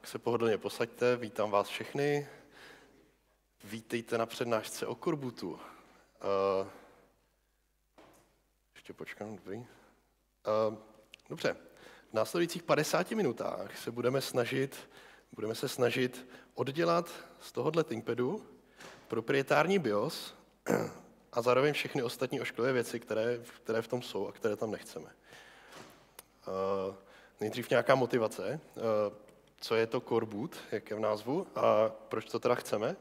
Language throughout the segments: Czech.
Tak se pohodlně posaďte, vítám vás všechny. Vítejte na přednášce o Corbutu. Ještě počkám, dobrý. Dobře, v následujících 50 minutách se budeme se snažit oddělat z tohohle ThinkPadu proprietární BIOS a zároveň všechny ostatní ošklivé věci, které v tom jsou a které tam nechceme. Nejdřív nějaká motivace. Co je to Coreboot, jak je v názvu, a proč to teda chceme.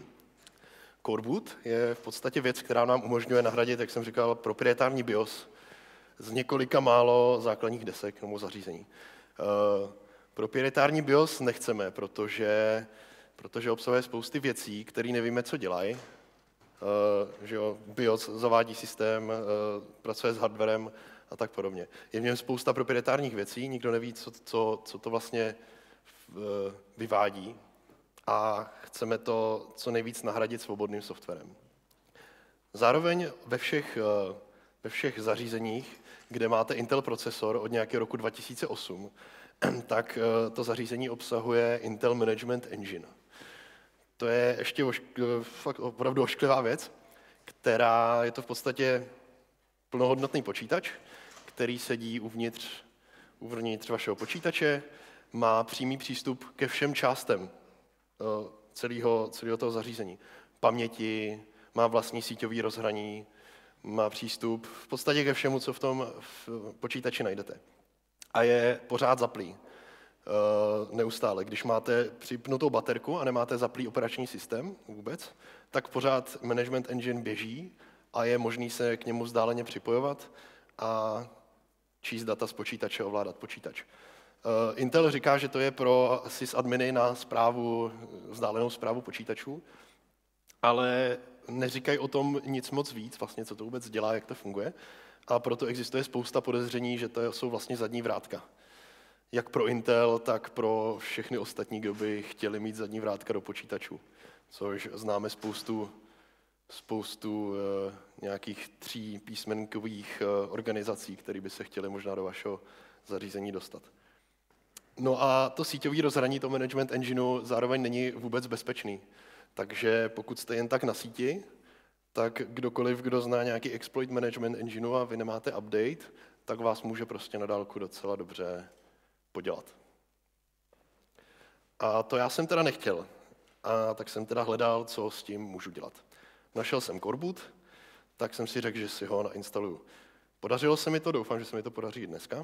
Coreboot je v podstatě věc, která nám umožňuje nahradit, jak jsem říkal, proprietární BIOS z několika málo základních desek nebo zařízení. Proprietární BIOS nechceme, protože obsahuje spousty věcí, které nevíme, co dělají. Že jo, BIOS zavádí systém, pracuje s hardwarem a tak podobně. Je v něm spousta proprietárních věcí, nikdo neví, co to vlastně vyvádí a chceme to co nejvíc nahradit svobodným softwarem. Zároveň ve všech zařízeních, kde máte Intel procesor od nějakého roku 2008, tak to zařízení obsahuje Intel Management Engine. To je ještě fakt opravdu ošklivá věc, která je to v podstatě plnohodnotný počítač, který sedí uvnitř vašeho počítače, má přímý přístup ke všem částem celého toho zařízení. Paměti, má vlastní síťový rozhraní, má přístup v podstatě ke všemu, co v tom počítači najdete. A je pořád zaplý. Neustále. Když máte připnutou baterku a nemáte zaplý operační systém vůbec, tak pořád Management Engine běží a je možný se k němu vzdáleně připojovat a číst data z počítače, ovládat počítač. Intel říká, že to je pro sysadminy na vzdálenou správu počítačů, ale neříkají o tom nic moc víc, vlastně, co to vůbec dělá, jak to funguje. A proto existuje spousta podezření, že to jsou vlastně zadní vrátka. Jak pro Intel, tak pro všechny ostatní, kdo by chtěli mít zadní vrátka do počítačů. Což známe spoustu nějakých 3písmenkových organizací, které by se chtěly možná do vašeho zařízení dostat. No a to síťové rozhraní, to Management Engineu zároveň není vůbec bezpečný. Takže pokud jste jen tak na síti, tak kdokoliv, kdo zná nějaký exploit Management Engineu a vy nemáte update, tak vás může prostě na dálku docela dobře podělat. A to já jsem teda nechtěl. A tak jsem teda hledal, co s tím můžu dělat. Našel jsem Coreboot, tak jsem si řekl, že si ho nainstaluju. Podařilo se mi to, doufám, že se mi to podaří i dneska.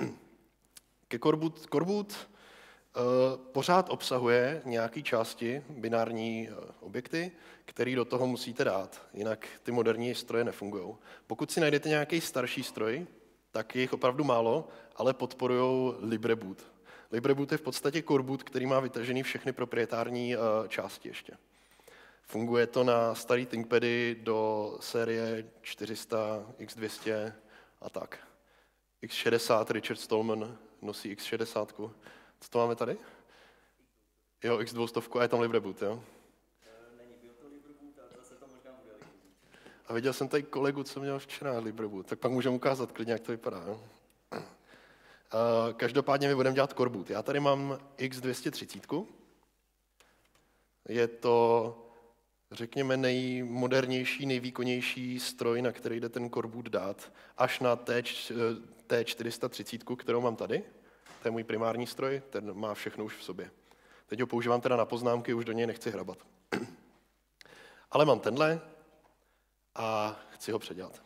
Coreboot pořád obsahuje nějaké části, binární objekty, které do toho musíte dát, jinak ty moderní stroje nefungují. Pokud si najdete nějaký starší stroj, tak je jich opravdu málo, ale podporují LibreBoot. LibreBoot je v podstatě Coreboot, který má vytažený všechny proprietární části ještě. Funguje to na starý ThinkPady do série 400, X200 a tak. X60, Richard Stallman nosí X60. Co to máme tady? Jo, X200 a je tam LibreBoot, jo? Není, byl to LibreBoot a zase to možná bude LibreBoot. A viděl jsem tady kolegu, co měl včera LibreBoot, tak pak můžeme ukázat klidně, jak to vypadá. Jo? Každopádně my budeme dělat Coreboot. Já tady mám X230. Je to, řekněme, nejmodernější, nejvýkonnější stroj, na který jde ten Coreboot dát, až na T430, kterou mám tady. To je můj primární stroj, ten má všechno už v sobě. Teď ho používám teda na poznámky, už do něj nechci hrabat. Ale mám tenhle a chci ho předělat.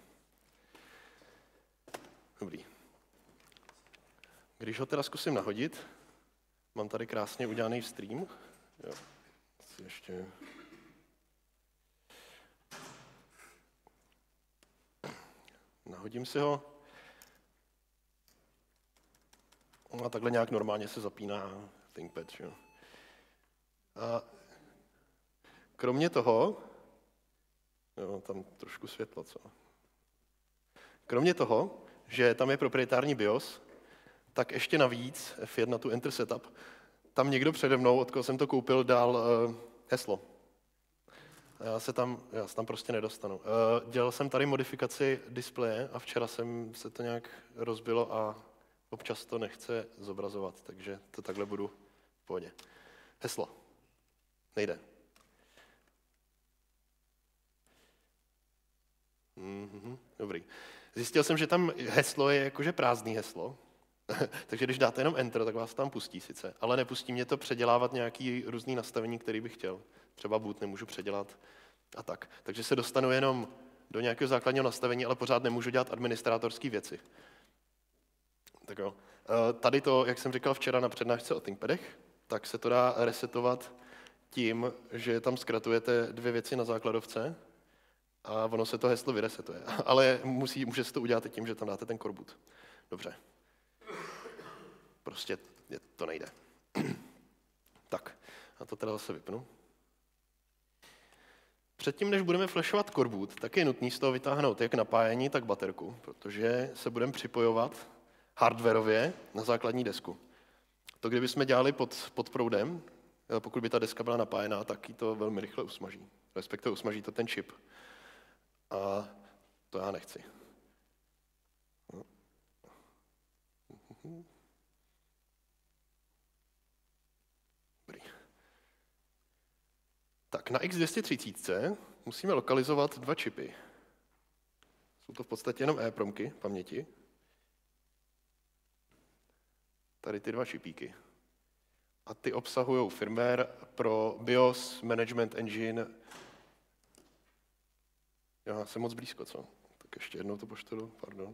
Dobrý. Když ho teda zkusím nahodit, mám tady krásně udělaný stream. Jo. Ještě... Nahodím si ho. A takhle nějak normálně se zapíná ThinkPad. Že? A kromě toho, jo, tam trošku světla, co? Kromě toho, že tam je proprietární BIOS, tak ještě navíc F1 tu Enter Setup, tam někdo přede mnou, od koho jsem to koupil, dal heslo. Já se tam prostě nedostanu. Dělal jsem tady modifikaci displeje a včera se to nějak rozbilo a občas to nechce zobrazovat, takže to takhle budu pohodě. Heslo. Nejde. Dobrý. Zjistil jsem, že tam heslo je jakože prázdný heslo, takže když dáte jenom Enter, tak vás tam pustí sice, ale nepustí mě to předělávat nějaký různý nastavení, který bych chtěl. Třeba boot nemůžu předělat a tak. Takže se dostanu jenom do nějakého základního nastavení, ale pořád nemůžu dělat administrátorské věci. Tak jo. Tady to, jak jsem říkal včera na přednášce o ThinkPadech, tak se to dá resetovat tím, že tam zkratujete 2 věci na základovce a ono se to heslo vyresetuje. Ale může se to udělat i tím, že tam dáte ten core boot. Dobře. Prostě to nejde. Tak, a to teda zase vypnu. Předtím, než budeme flashovat core boot, tak je nutné z toho vytáhnout jak napájení, tak baterku, protože se budeme připojovat hardwarově na základní desku. To, kdybychom dělali pod proudem, pokud by ta deska byla napájená, tak ji to velmi rychle usmaží. Respektive usmaží to ten čip. A to já nechci. Dobrý. Tak na X230 musíme lokalizovat 2 čipy. Jsou to v podstatě jenom EEPROMky paměti. Tady ty 2 čipíky. A ty obsahují firmware pro BIOS, Management Engine. Já jsem moc blízko, co? Tak ještě jednou to poštu, pardon.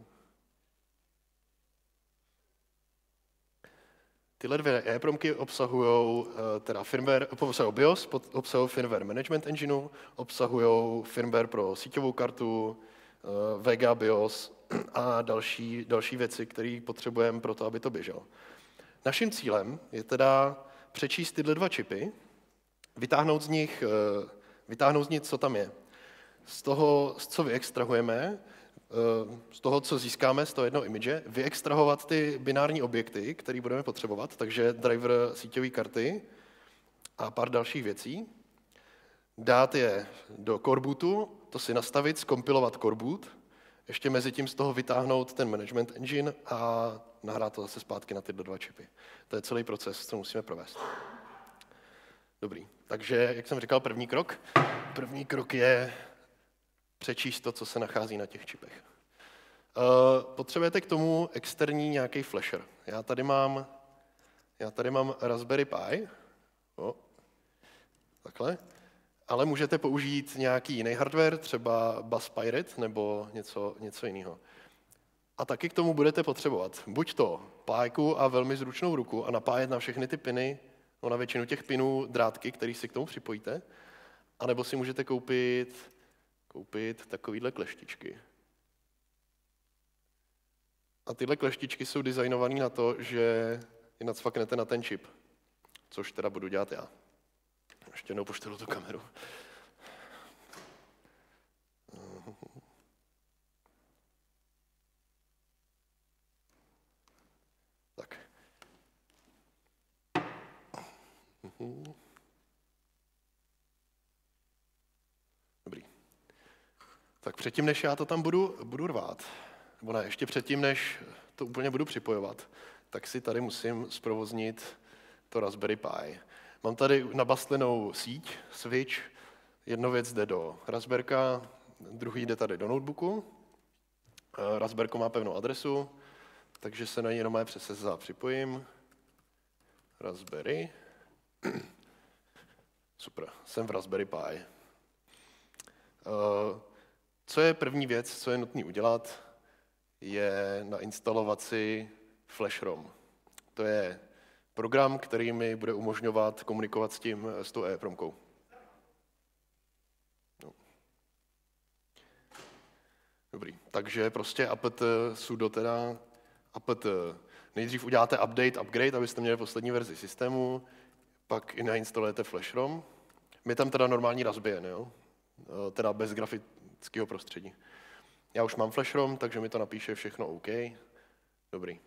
Tyhle 2 EEPROMky obsahují teda firmware, obsahují BIOS, obsahují firmware Management Engineu, obsahují firmware pro síťovou kartu, Vega BIOS a další věci, které potřebujeme pro to, aby to běželo. Naším cílem je teda přečíst tyhle 2 čipy, vytáhnout z nich, co tam je. Z toho, co vyextrahujeme, z toho, co získáme z toho jednoho image, vyextrahovat ty binární objekty, které budeme potřebovat, takže driver síťové karty a pár dalších věcí. Dát je do core bootu, to si nastavit, zkompilovat core boot, ještě mezi tím z toho vytáhnout ten management engine a nahrát to zase zpátky na tyhle 2 čipy. To je celý proces, co musíme provést. Dobrý, takže jak jsem říkal, první krok. První krok je přečíst to, co se nachází na těch čipech. Potřebujete k tomu externí nějaký flasher. Já tady mám Raspberry Pi, takhle, ale můžete použít nějaký jiný hardware, třeba Bus Pirate nebo něco jiného. A taky k tomu budete potřebovat buď to pájku a velmi zručnou ruku a napájet na všechny ty piny, no na většinu těch pinů drátky, který si k tomu připojíte, anebo si můžete koupit takovýhle kleštičky. A tyhle kleštičky jsou designované na to, že je nacvaknete na ten čip, což teda budu dělat já. Ještě jednou poštělu tu kameru. Tak. Dobrý. Tak předtím, než já to tam budu rvát, nebo ne, ještě předtím, než to úplně budu připojovat, tak si tady musím zprovoznit to Raspberry Pi. Mám tady nabastlenou síť, switch, jedna věc jde do Raspberka, druhý jde tady do notebooku. Raspberko má pevnou adresu, takže se na ní jenom přes SSH připojím. Raspberry. Super, jsem v Raspberry Pi. Co je první věc, co je nutné udělat, je nainstalovat si FlashROM. To je program, který mi bude umožňovat komunikovat s tou EEPROMkou. No. Dobrý, takže prostě apt sudo teda apt. Nejdřív uděláte upgrade, abyste měli poslední verzi systému, pak i nainstalujete FlashROM. My tam teda normální Raspbian, jo? Teda bez grafického prostředí. Já už mám FlashROM, takže mi to napíše všechno OK. Dobrý.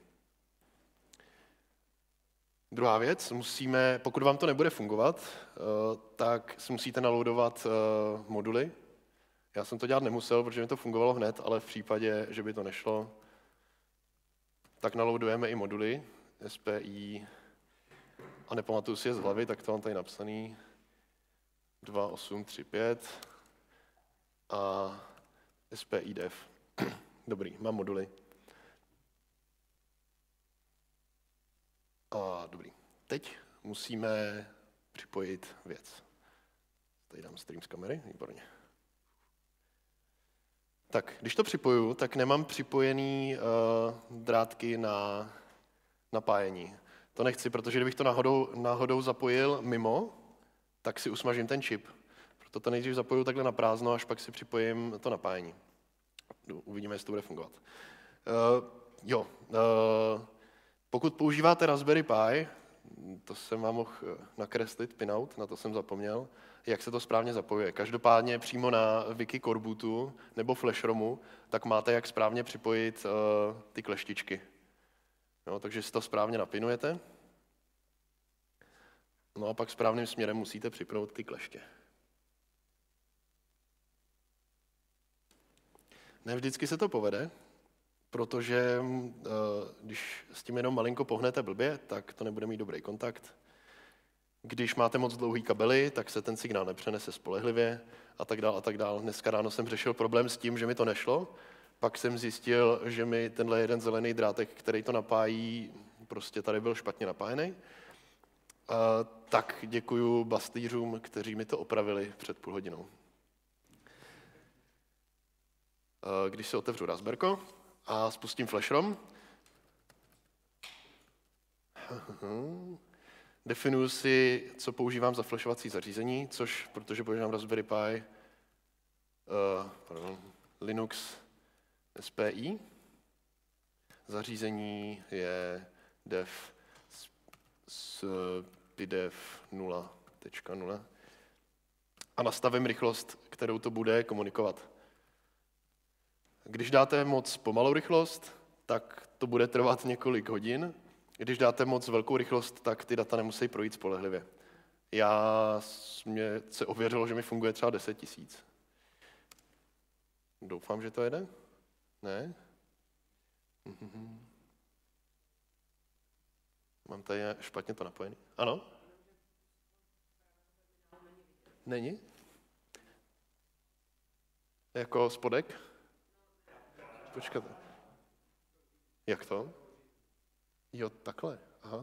Druhá věc, pokud vám to nebude fungovat, tak si musíte naloadovat moduly. Já jsem to dělat nemusel, protože mi to fungovalo hned, ale v případě, že by to nešlo, tak naloadujeme i moduly SPI a nepamatuju si je z hlavy, tak to mám tady napsaný 2835 a SPI dev. Dobrý, mám moduly. A dobrý. Teď musíme připojit věc. Tady dám stream z kamery, výborně. Tak, když to připoju, tak nemám připojený drátky na napájení. To nechci, protože kdybych to náhodou zapojil mimo, tak si usmažím ten čip. Proto to nejdřív zapoju takhle na prázdno, až pak si připojím to napájení. Uvidíme, jestli to bude fungovat. Pokud používáte Raspberry Pi, to jsem vám mohl nakreslit, pinout, na to jsem zapomněl, jak se to správně zapojuje. Každopádně přímo na wiki Corebootu nebo FlashROMu, tak máte jak správně připojit ty kleštičky. No, takže si to správně napinujete. No a pak správným směrem musíte připnout ty kleště. Ne vždycky se to povede, protože když s tím jenom malinko pohnete blbě, tak to nebude mít dobrý kontakt. Když máte moc dlouhý kabely, tak se ten signál nepřenese spolehlivě a tak dál a tak dál. Dneska ráno jsem řešil problém s tím, že mi to nešlo. Pak jsem zjistil, že mi tenhle jeden zelený drátek, který to napájí, prostě tady byl špatně napájený. Tak děkuju bastýřům, kteří mi to opravili před půl hodinou. Když se otevřu Raspberko a spustím FlashROM, definuji si, co používám za flashovací zařízení, což, protože používám Raspberry Pi, Linux SPI. Zařízení je dev SPIDEV 0.0 a nastavím rychlost, kterou to bude komunikovat. Když dáte moc pomalou rychlost, tak to bude trvat několik hodin. Když dáte moc velkou rychlost, tak ty data nemusí projít spolehlivě. Mě se ověřilo, že mi funguje třeba 10 000. Doufám, že to jede? Ne? Mám tady špatně to napojený. Ano? Není? Jako spodek? Počkat. Jak to? Jo, takhle. Aha.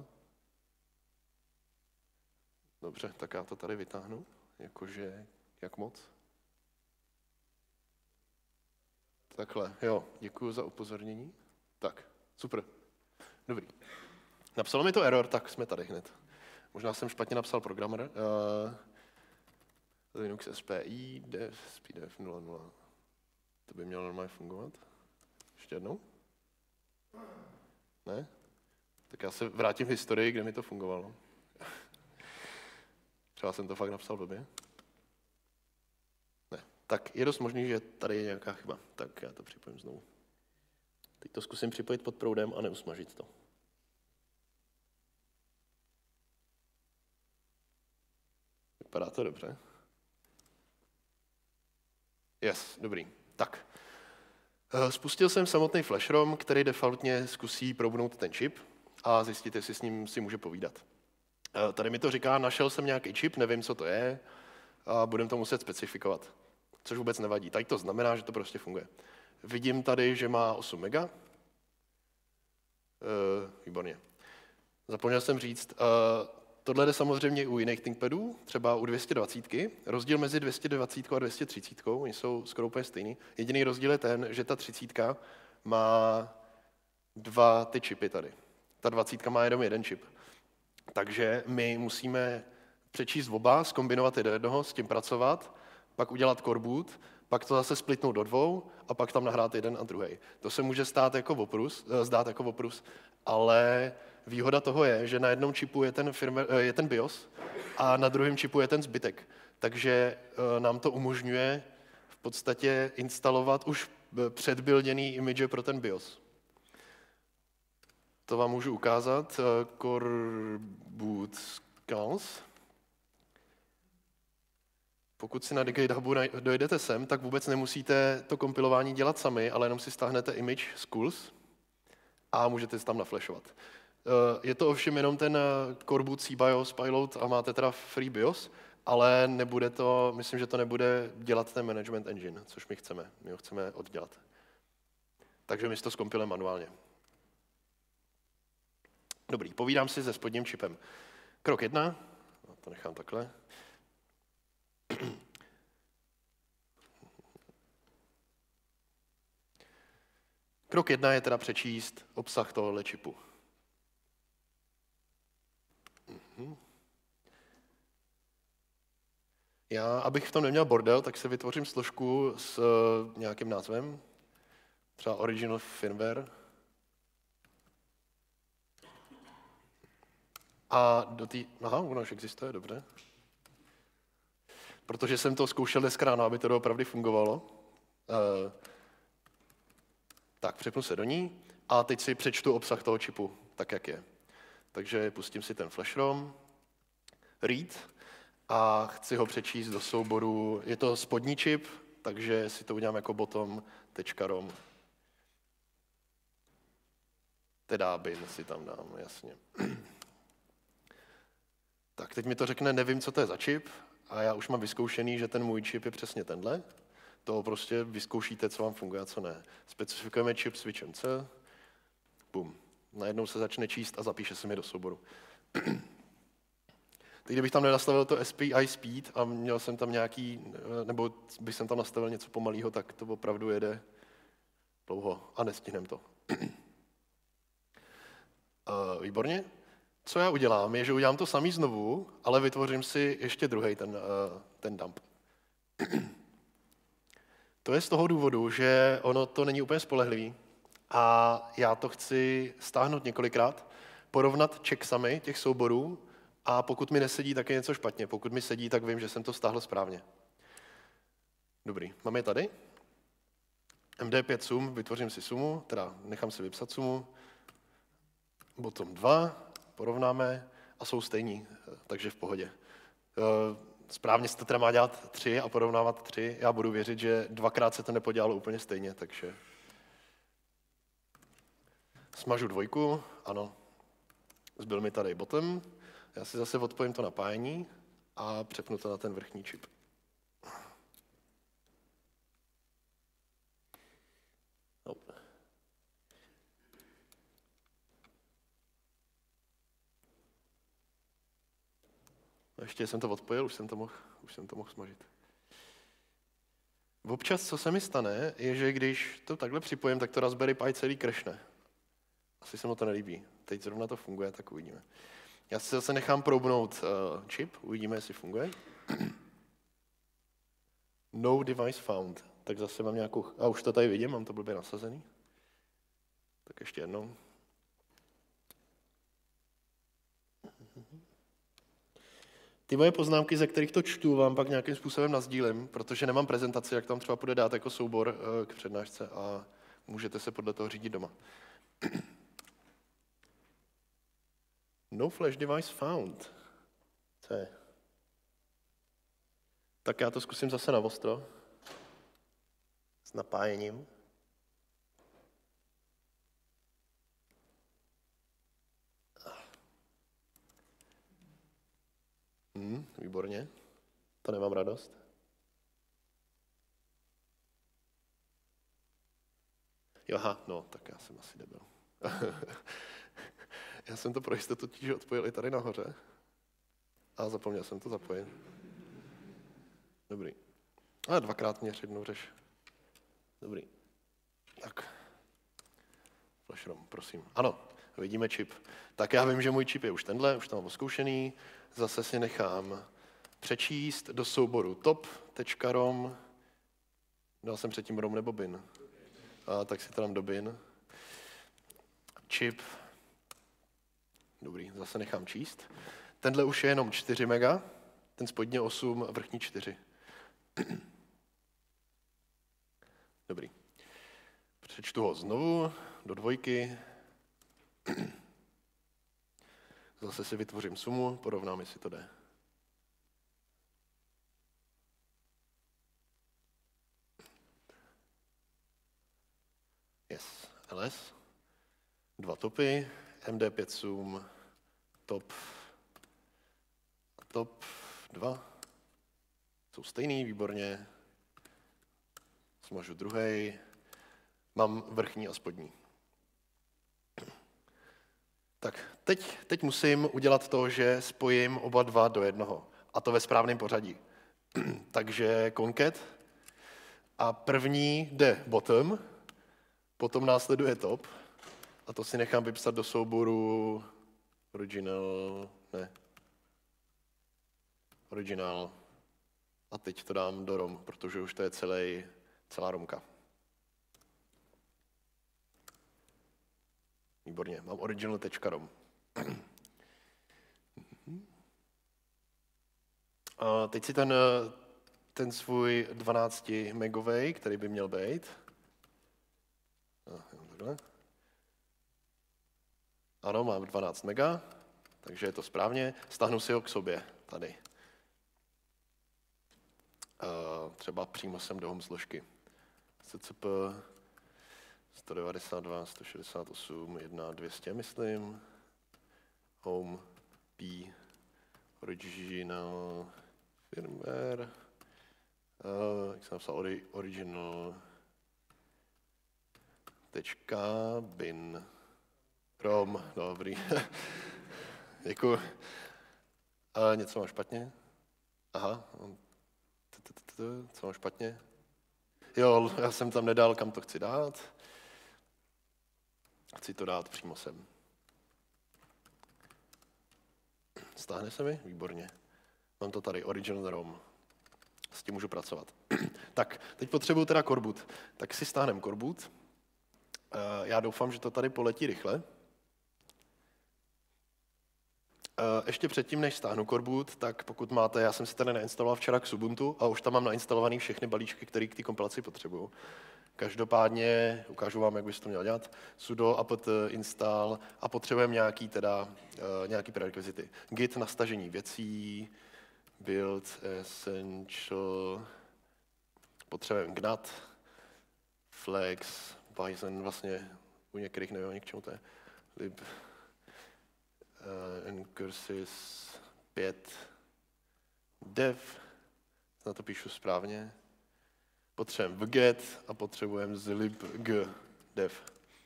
Dobře, tak já to tady vytáhnu. Jakože, jak moc? Takhle, jo, děkuji za upozornění. Tak, super. Dobrý. Napsalo mi to error, tak jsme tady hned. Možná jsem špatně napsal programer. Linux SPI, SPIDEV 0.0. To by mělo normálně fungovat. Ještě jednou? Ne? Tak já se vrátím v historii, kde mi to fungovalo. Třeba jsem to fakt napsal blbě. Ne. Tak je dost možný, že tady je nějaká chyba. Tak já to připojím znovu. Teď to zkusím připojit pod proudem a neusmažit to. Vypadá to dobře. Yes, dobrý. Tak. Spustil jsem samotný FlashROM, který defaultně zkusí proubnout ten čip a zjistit, jestli s ním si může povídat. Tady mi to říká, našel jsem nějaký čip, nevím, co to je, a budeme to muset specifikovat, což vůbec nevadí. Tady to znamená, že to prostě funguje. Vidím tady, že má 8 mega. Výborně. Zapomněl jsem říct, tohle jde samozřejmě u jiných ThinkPadů, třeba u 220. Rozdíl mezi 220 a 230, oni jsou skoro úplně stejný. Jediný rozdíl je ten, že ta 30 má dva ty čipy tady. Ta 20 má jenom jeden čip. Takže my musíme přečíst oba, zkombinovat je do jednoho, s tím pracovat, pak udělat core boot, pak to zase splitnout do dvou a pak tam nahrát jeden a druhý. To se může zdát jako oprus, ale výhoda toho je, že na jednom čipu je ten BIOS a na druhém čipu je ten zbytek. Takže nám to umožňuje v podstatě instalovat už předbuilděný image pro ten BIOS. To vám můžu ukázat. Core boot scans. Pokud si na GitHubu dojdete sem, tak vůbec nemusíte to kompilování dělat sami, ale jenom si stáhnete image schools a můžete si tam naflashovat. Je to ovšem jenom ten core boot CBIOS Pilot a máte teda free BIOS, ale nebude to, myslím, že to nebude dělat ten management engine, což my chceme. My ho chceme oddělat. Takže my si to zkompilujeme manuálně. Dobrý, povídám si se spodním čipem. Krok 1, to nechám takhle. Krok 1 je teda přečíst obsah tohohle čipu. Já, abych v tom neměl bordel, tak se vytvořím složku s nějakým názvem, třeba Original Firmware. A do té... Aha, ono už existuje, dobře. Protože jsem to zkoušel dneska ráno, aby to doopravdy fungovalo. Tak, přepnu se do ní a teď si přečtu obsah toho čipu, tak jak je. Takže pustím si ten flash ROM, read, a chci ho přečíst do souboru, je to spodní čip, takže si to udělám jako bottom.rom. Teda bin si tam dám, jasně. Tak, teď mi to řekne, nevím, co to je za čip, a já už mám vyzkoušený, že ten můj čip je přesně tenhle. To prostě vyzkoušíte, co vám funguje a co ne. Specifikujeme čip switchem C, bum. Najednou se začne číst a zapíše se mi do souboru. Teď, kdybych tam nenastavil to SPI speed a měl jsem tam nějaký, nebo bych jsem tam nastavil něco pomalého, tak to opravdu jede dlouho a nestihneme to. Výborně. Co já udělám, je, že udělám to samý znovu, ale vytvořím si ještě druhý ten dump. To je z toho důvodu, že ono to není úplně spolehlivý a já to chci stáhnout několikrát, porovnat checksamy těch souborů a pokud mi nesedí, tak je něco špatně. Pokud mi sedí, tak vím, že jsem to stáhl správně. Dobrý, mám je tady. MD5 sum, vytvořím si sumu, teda nechám si vypsat sumu. Bottom 2, porovnáme a jsou stejní, takže v pohodě. Správně se to teda má dělat 3 a porovnávat 3. Já budu věřit, že dvakrát se to nepodělalo úplně stejně, takže smažu 2, ano. Zbyl mi tady bottom. Já si zase odpojím to napájení a přepnu to na ten vrchní čip. Ještě jsem to odpojil, už jsem to mohl smažit. Občas, co se mi stane, je, že když to takhle připojím, tak to Raspberry Pi celý crashne. Asi se mu to nelíbí. Teď zrovna to funguje, tak uvidíme. Já si zase nechám proubnout čip, uvidíme, jestli funguje. No device found. Tak zase mám nějakou... A už to tady vidím, mám to blbě nasazený. Tak ještě jednou. Ty moje poznámky, ze kterých to čtu, vám pak nějakým způsobem nasdílím, protože nemám prezentaci, jak tam třeba půjde dát jako soubor k přednášce a můžete se podle toho řídit doma. No flash device found. Co je? Tak já to zkusím zase na ostro. S napájením. Výborně. To nemám radost. Jo, aha, no, tak já jsem asi debil. Já jsem to pro jistotu totiž odpojil i tady nahoře. A zapomněl jsem to zapojit. Dobrý. A dvakrát měř, jednou řeš. Dobrý. Tak. Flash ROM, prosím. Ano, vidíme čip. Tak já vím, že můj čip je už tenhle, už tam mám oskoušený. Zase si nechám přečíst do souboru top.rom. Dal jsem předtím rom nebo bin. A tak si to dám do bin. Čip. Dobrý, zase nechám číst. Tenhle už je jenom 4 mega, ten spodně 8, vrchní 4. Dobrý. Přečtu ho znovu do 2. Zase si vytvořím sumu, porovnám, jestli to jde. Yes, ls. 2 topy, MD5 sum, top 2. Jsou stejný, výborně. Smažu druhý. Mám vrchní a spodní. Tak, teď musím udělat to, že spojím oba dva do jednoho. A to ve správném pořadí. Takže concat. A první jde bottom, potom následuje top. A to si nechám vypsat do souboru original. A teď to dám do ROM, protože už to je celá romka. Výborně, mám original.rom. A teď si ten svůj 12 megovej, který by měl být. Ano, mám 12 mega, takže je to správně. Stáhnu si ho k sobě tady. Třeba přímo sem do home složky. CCP 192, 168, 1, 200, myslím. Home, P, original, firmware. Jak jsem napsal, original. .bin. ROM, dobrý. Děkuji. Něco mám špatně? Aha. Co mám špatně? Jo, já jsem tam nedal, kam to chci dát. Chci to dát přímo sem. Stáhne se mi? Výborně. Mám to tady, original ROM. S tím můžu pracovat. Tak, teď potřebuju teda core boot. Tak si stáhnem core boot. Já doufám, že to tady poletí rychle. Ještě předtím, než stáhnu core boot, tak pokud máte, já jsem si tady nainstaloval včera k Ubuntu a už tam mám nainstalovaný všechny balíčky, které k té kompilaci potřebuju. Každopádně, ukážu vám, jak bys to měl dělat, sudo apt install a potřebujeme nějaký prerekvizity. Git na stažení věcí, build essential, potřebujeme gnat, flex, Python, vlastně u některých nevím, k čemu to je, lib, ncurses 5, dev, na to píšu správně, potřebujeme vget a potřebujeme zlib g dev.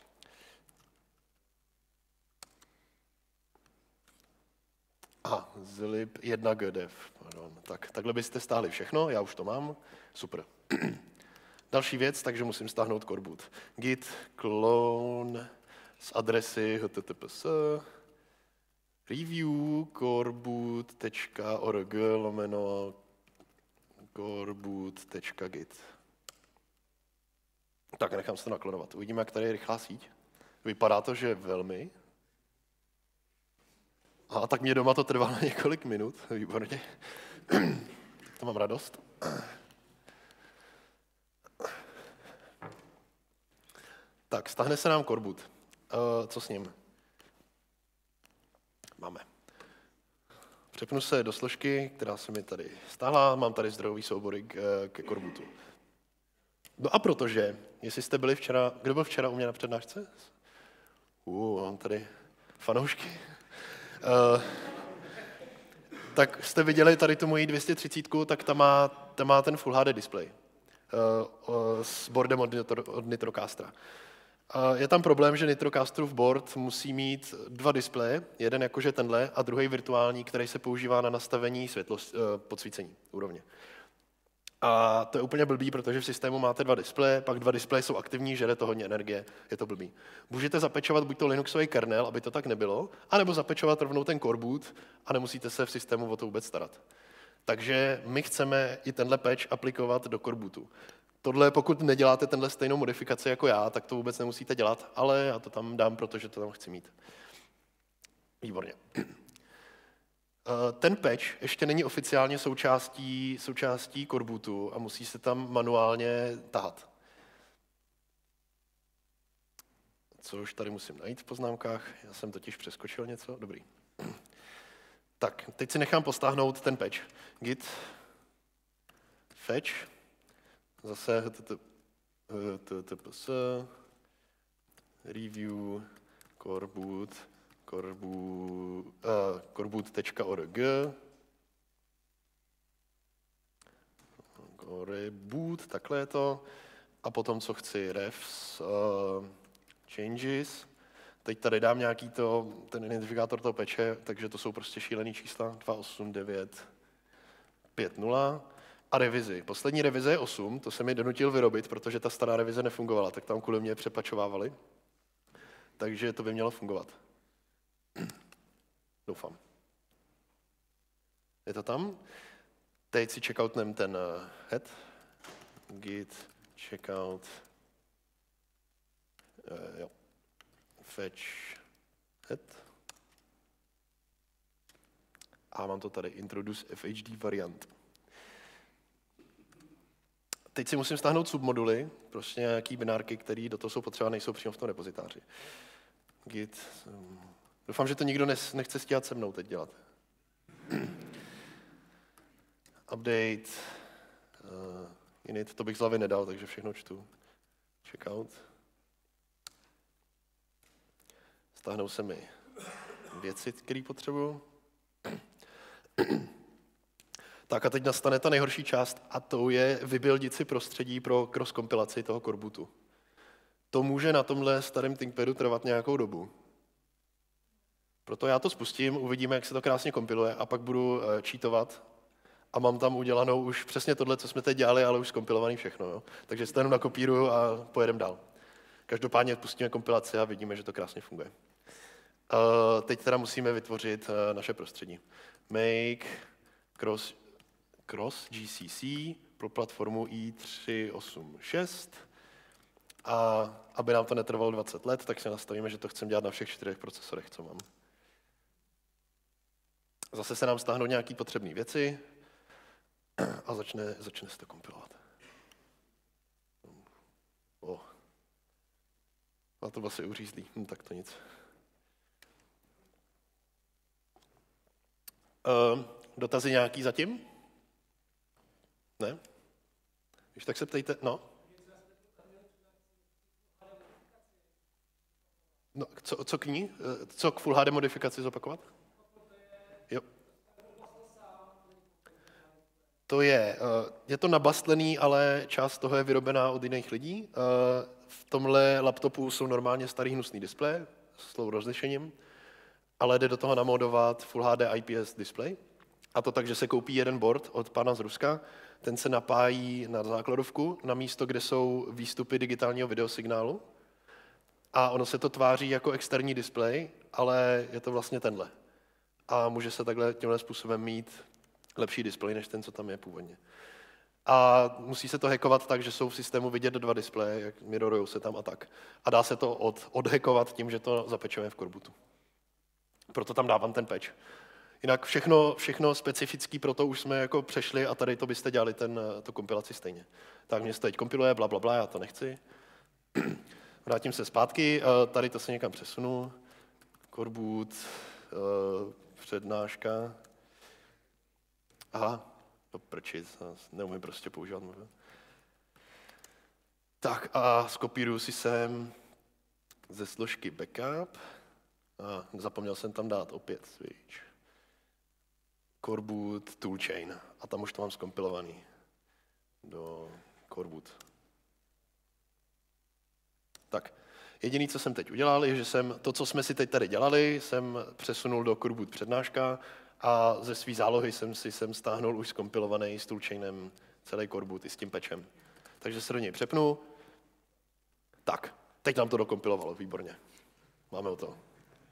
Aha, zlib 1g dev, pardon. Tak, takhle byste stáhli všechno, já už to mám, super. Další věc, takže musím stáhnout core boot. Git clone z adresy https review coreboot.org/coreboot.git. Tak, nechám se to naklonovat. Uvidíme, jak tady je rychlá síť. Vypadá to, že velmi. A tak mě doma to trvalo několik minut. Výborně. To mám radost. Tak, stáhne se nám core boot. Co s ním? Máme. Přepnu se do složky, která se mi tady stáhla. Mám tady zdrojový soubory ke core bootu. No a protože, jestli jste byli včera, kdo byl včera u mě na přednášce? Mám tady fanoušky. Tak jste viděli tady tu moji 230, tak tam má ten Full HD display s boardem od Nitrocastra. Je tam problém, že Nitrocastrův board musí mít dva displeje, jeden jakože tenhle a druhý virtuální, který se používá na nastavení podsvícení úrovně. A to je úplně blbý, protože v systému máte dva displeje, pak dva displeje jsou aktivní, žere to hodně energie, je to blbý. Můžete zapečovat buď to Linuxový kernel, aby to tak nebylo, anebo zapečovat rovnou ten core boot a nemusíte se v systému o to vůbec starat. Takže my chceme i tenhle patch aplikovat do core bootu. Tohle, pokud neděláte tenhle stejnou modifikaci jako já, tak to vůbec nemusíte dělat, ale já to tam dám, protože to tam chci mít. Výborně. Ten patch ještě není oficiálně součástí core bootu a musí se tam manuálně tahat. Což tady musím najít v poznámkách, já jsem totiž přeskočil něco, dobrý. Tak, teď si nechám postáhnout ten patch. Git fetch, zase https review coreboot coreboot.org. Reboot, takhle je to. A potom, co chci, refs, changes. Teď tady dám nějaký ten identifikátor toho peče, takže to jsou prostě šílený čísla. 28950. A revizi. Poslední revize je 8, to se mi donutil vyrobit, protože ta stará revize nefungovala, tak tam kvůli mě přepačovávali. Takže to by mělo fungovat. Doufám. Je to tam? Teď si checkoutnem ten head. Git checkout. Jo. Fetch head. A mám to tady. Introduce FHD variant. Teď si musím stáhnout submoduly, prostě nějaký binárky, které do toho jsou potřeba, nejsou přímo v tom repozitáři. Git. Doufám, že to nikdo nechce stíhat se mnou teď dělat. Update. Init, to bych z hlavy nedal, takže všechno čtu. Checkout. Stáhnou se mi věci, které potřebuju. Tak a teď nastane ta nejhorší část a to je vybuildit si prostředí pro cross-kompilaci toho korbootu. To může na tomhle starém ThinkPadu trvat nějakou dobu. Proto já to spustím, uvidíme, jak se to krásně kompiluje a pak budu cheatovat a mám tam udělanou už přesně tohle, co jsme teď dělali, ale už skompilovaný všechno. Jo? Takže si to jenom nakopíruju a pojedeme dál. Každopádně pustíme kompilaci a vidíme, že to krásně funguje. Teď teda musíme vytvořit naše prostředí. Make cross GCC pro platformu i386 a aby nám to netrvalo 20 let, tak si nastavíme, že to chceme dělat na všech 4 procesorech, co mám. Zase se nám stáhnou nějaké potřebné věci a začne se to kompilovat. A to vlastně uřízlý, tak to nic. Dotazy nějaký zatím? Ne? Když tak se ptejte, no? No, co k ní? Co k Full HD modifikaci zopakovat? Jo. Je to nabastlený, ale část toho je vyrobená od jiných lidí. V tomhle laptopu jsou normálně starý hnusný displeje s low rozlišením, ale jde do toho namodovat Full HD IPS display. A to tak, že se koupí jeden board od pana z Ruska, ten se napájí na základovku, na místo, kde jsou výstupy digitálního videosignálu. A ono se to tváří jako externí displej, ale je to vlastně tenhle. A může se takhle tímhle způsobem mít lepší displej, než ten, co tam je původně. A musí se to hackovat tak, že jsou v systému vidět 2 displeje, jak mirrorujou se tam a tak. A dá se to odhackovat tím, že to zapečeme v korbootu. Proto tam dávám ten patch. Jinak všechno specifický, proto už jsme jako přešli a tady to byste dělali tu kompilaci stejně. Tak mě se teď kompiluje, blablabla, já to nechci. Vrátím se zpátky, tady to se někam přesunu. Coreboot, přednáška. Aha, to prčit, neumím prostě používat. Tak a skopíruju si sem ze složky backup. A zapomněl jsem tam dát opět switch. Coreboot toolchain. A tam už to mám zkompilovaný do Coreboot. Tak, jediné, co jsem teď udělal, je, že jsem to, co jsme si teď tady dělali, jsem přesunul do Coreboot přednáška a ze své zálohy jsem si sem stáhnul už zkompilovaný s toolchainem celý Coreboot i s tím patchem. Takže se do něj přepnu. Tak, teď nám to dokompilovalo, výborně. Máme o to.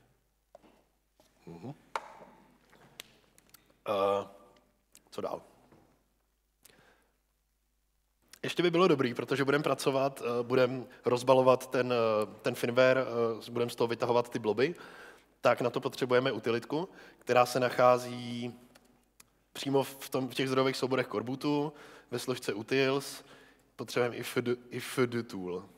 Co dál? Ještě by bylo dobrý, protože budeme pracovat, budeme rozbalovat ten firmware, budeme z toho vytahovat ty bloby, tak na to potřebujeme utilitku, která se nachází přímo v těch zdrojových souborech Corbootu, ve složce utils, potřebujeme ifd tool.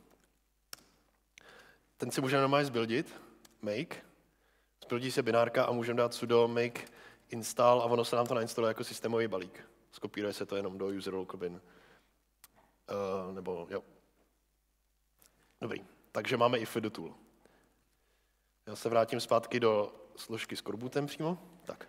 Ten si můžeme normálně zbuildit, make, zbuildí se binárka a můžeme dát sudo make install a ono se nám to nainstaluje jako systémový balík. Skopíruje se to jenom do user local bin. Nebo jo. Dobrý, takže máme ifd tool. Já se vrátím zpátky do složky s korbootem přímo. Tak.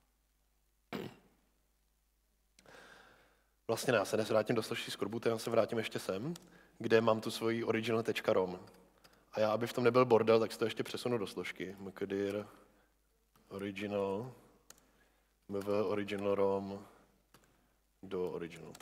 Vlastně ne, já se nesvrátím do složky s korbootem, já se vrátím ještě sem, kde mám tu svoji original.rom. A já, aby v tom nebyl bordel, tak si to ještě přesunu do složky. mkdir original mv original rom do original.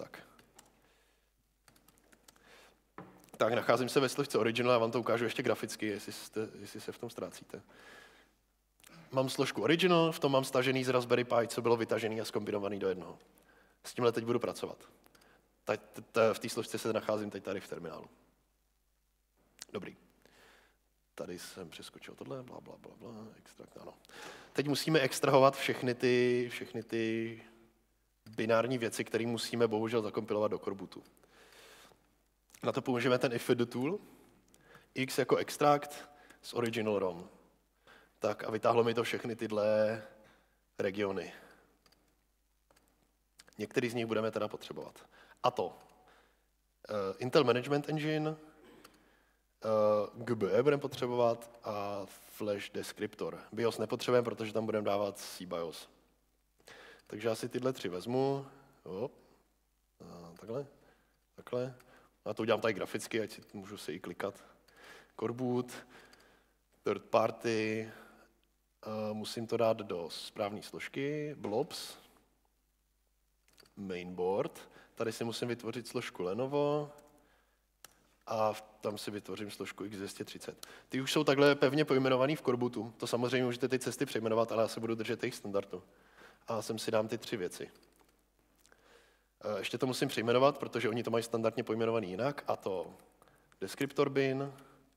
Tak, nacházím se ve složce original, já vám to ukážu ještě graficky, jestli se v tom ztrácíte. Mám složku original, v tom mám stažený z Raspberry Pi, co bylo vytažený a zkombinovaný do jednoho. S tímhle teď budu pracovat. V té složce se nacházím teď tady v terminálu. Dobrý. Tady jsem přeskočil tohle, extrakt, ano. Teď musíme extrahovat všechny ty binární věci, které musíme bohužel zakompilovat do korbootu. Na to použijeme ten if tool, x jako extract z original ROM. Tak a vytáhlo mi to všechny tyhle regiony. Některý z nich budeme teda potřebovat. A to Intel Management Engine, GBE budeme potřebovat a Flash Descriptor. BIOS nepotřebujeme, protože tam budeme dávat CBIOS. Takže já si tyhle tři vezmu. Takhle. A to udělám tady graficky, ať si můžu se i klikat. Coreboot, third party, musím to dát do správné složky, blobs, mainboard. Tady si musím vytvořit složku Lenovo a tam si vytvořím složku X230. Ty už jsou takhle pevně pojmenovaný v Corbootu. To samozřejmě můžete ty cesty přejmenovat, ale já se budu držet jejich standardu. A sem si dám ty tři věci. Ještě to musím přejmenovat, protože oni to mají standardně pojmenovaný jinak, a to descriptor bin,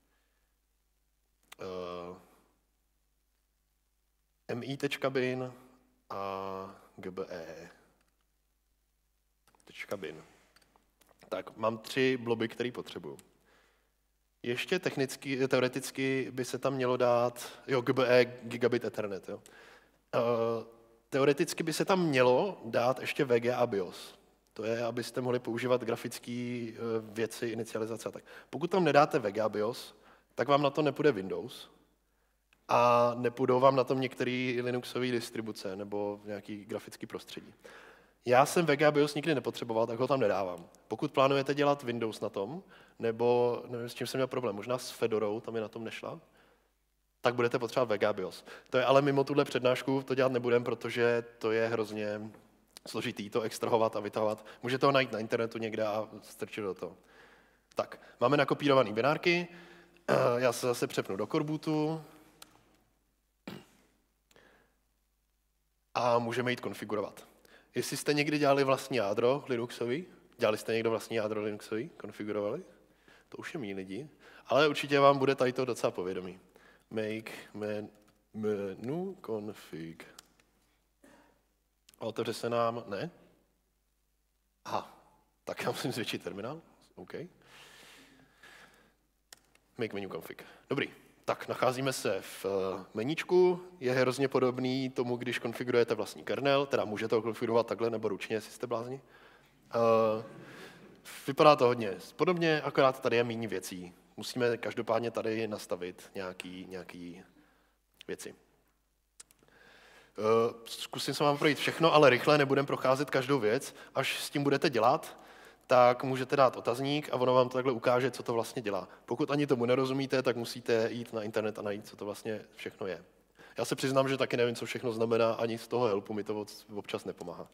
mi.bin a gbe.bin. Tak, mám tři bloby, které potřebuju. Ještě teoreticky by se tam mělo dát, gbe, gigabit Ethernet. Jo. Teoreticky by se tam mělo dát ještě VGA BIOS. To je, abyste mohli používat grafické věci, inicializace a tak. Pokud tam nedáte VGA BIOS, tak vám na to nepůjde Windows a nepůjdou vám na tom některé Linuxové distribuce nebo nějaký grafický prostředí. Já jsem VGA BIOS nikdy nepotřeboval, tak ho tam nedávám. Pokud plánujete dělat Windows na tom, nebo nevím, s čím jsem měl problém, možná s Fedorou, tam je na tom nešla, tak budete potřebovat VGA BIOS. To je ale mimo tuhle přednášku, to dělat nebudem, protože to je hrozně složitý to extrahovat a vytahovat. Můžete ho najít na internetu někde a strčit do toho. Tak, máme nakopírované binárky, já se zase přepnu do Corbootu a můžeme jít konfigurovat. Jestli jste někdy dělali vlastní jádro Linuxový, dělali jste někdo vlastní jádro Linuxový, konfigurovali? To už je méně lidí, ale určitě vám bude tady to docela povědomí. Make menu config. A otevře se nám, ne? Aha, tak já musím zvětšit terminál. OK. Make menu config. Dobrý. Tak, nacházíme se v meníčku. Je hrozně podobný tomu, když konfigurujete vlastní kernel, teda můžete ho konfigurovat takhle nebo ručně, jestli jste blázni. Vypadá to hodně podobně, akorát tady je méně věcí. Musíme každopádně tady nastavit nějaký věci. Zkusím se vám projít všechno, ale rychle nebudeme procházet každou věc. Až s tím budete dělat, tak můžete dát otazník a ono vám to takhle ukáže, co to vlastně dělá. Pokud ani tomu nerozumíte, tak musíte jít na internet a najít, co to vlastně všechno je. Já se přiznám, že taky nevím, co všechno znamená, ani z toho helpu mi to občas nepomáhá.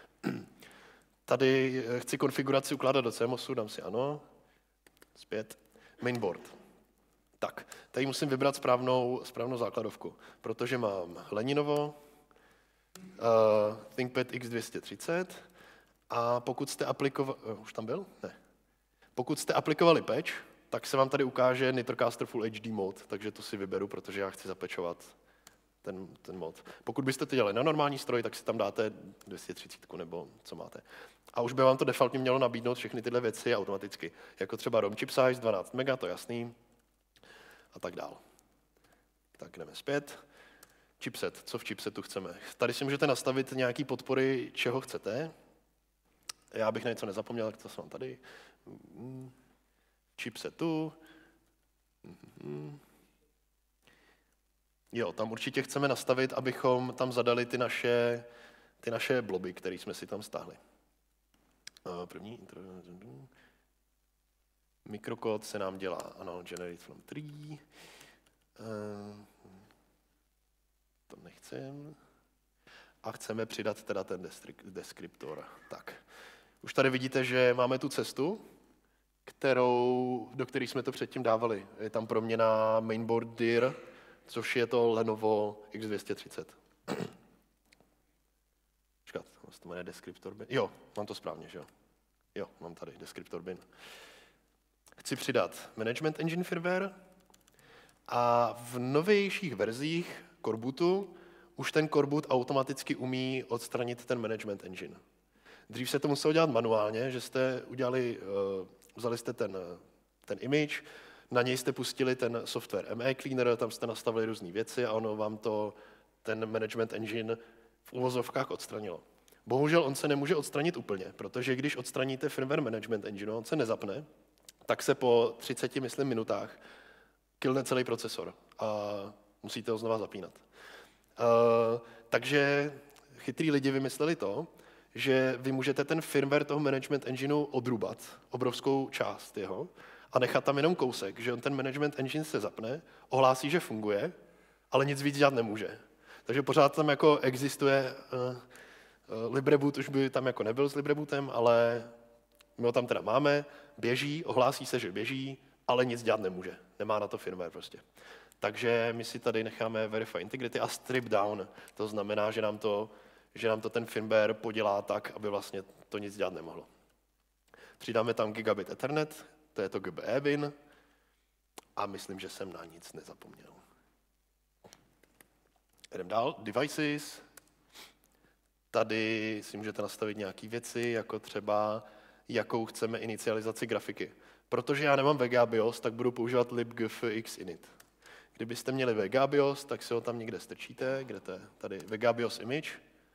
Tady chci konfiguraci ukládat do CMOSu, dám si ano, zpět, mainboard. Tak, tady musím vybrat správnou základovku, protože mám Leninovo, ThinkPad X230 a pokud jste aplikovali, už tam byl? Ne. Pokud jste aplikovali patch, tak se vám tady ukáže Nitrocaster Full HD mod, takže to si vyberu, protože já chci zapečovat ten mod. Pokud byste to dělali na normální stroj, tak si tam dáte 230 nebo co máte. A už by vám to defaultně mělo nabídnout všechny tyhle věci automaticky, jako třeba ROM chip size 12 MB, to je jasný, a tak dál. Tak jdeme zpět. Chipset, co v chipsetu chceme? Tady si můžete nastavit nějaký podpory, čeho chcete. Já bych na něco nezapomněl, tak to mám tady. Chipsetu. Jo, tam určitě chceme nastavit, abychom tam zadali ty naše bloby, které jsme si tam stáhli. První mikrokód se nám dělá, ano, generate from tree. To nechcem. A chceme přidat teda ten deskriptor. Tak. Už tady vidíte, že máme tu cestu, do které jsme to předtím dávali. Je tam proměna mainboard dir, což je to Lenovo X230. Počkat, to jmenuje deskriptor bin. Jo, mám to správně, že jo? Jo, mám tady deskriptor bin. Chci přidat management engine firmware a v novějších verzích Corebootu už ten Coreboot automaticky umí odstranit ten management engine. Dřív se to muselo dělat manuálně, že jste vzali jste ten image, na něj jste pustili ten software ME Cleaner, tam jste nastavili různé věci a ono vám to ten management engine v uvozovkách odstranilo. Bohužel on se nemůže odstranit úplně, protože když odstraníte firmware management engine, on se nezapne, tak se po 30, myslím, minutách killne celý procesor a musíte ho znova zapínat. Takže chytrý lidi vymysleli to, že vy můžete ten firmware toho management engineu odrubat, obrovskou část jeho, a nechat tam jenom kousek, že on ten management engine se zapne, ohlásí, že funguje, ale nic víc dělat nemůže. Takže pořád tam jako existuje LibreBoot, už by tam jako nebyl s LibreBootem, ale my ho tam teda máme, běží, ohlásí se, že běží, ale nic dělat nemůže. Nemá na to firmware prostě. Takže my si tady necháme verify integrity a strip down. To znamená, že nám to ten firmware podělá tak, aby vlastně to nic dělat nemohlo. Přidáme tam gigabit Ethernet, to je to GBE bin a myslím, že jsem na nic nezapomněl. Jdem dál. Devices. Tady si můžete nastavit nějaké věci, jako třeba jakou chceme inicializaci grafiky. Protože já nemám VGA BIOS, tak budu používat libgfx init. Kdybyste měli VGA BIOS, tak si ho tam někde strčíte, kde to je? Tady VGA BIOS image